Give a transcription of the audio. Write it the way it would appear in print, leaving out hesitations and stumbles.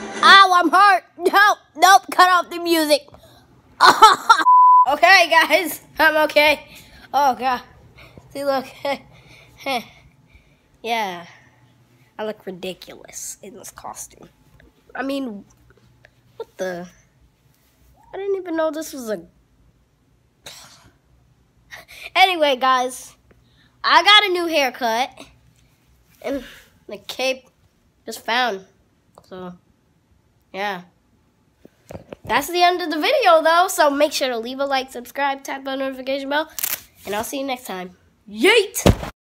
Ow, I'm hurt. Nope, cut off the music. Okay, guys, I'm okay. Oh, God. See, look. Yeah, I look ridiculous in this costume. I mean, what the? I didn't even know this was a... Anyway, guys, I got a new haircut. And the cape just found. So, yeah. That's the end of the video, though. So make sure to leave a like, subscribe, tap on the notification bell. And I'll see you next time. Yeet!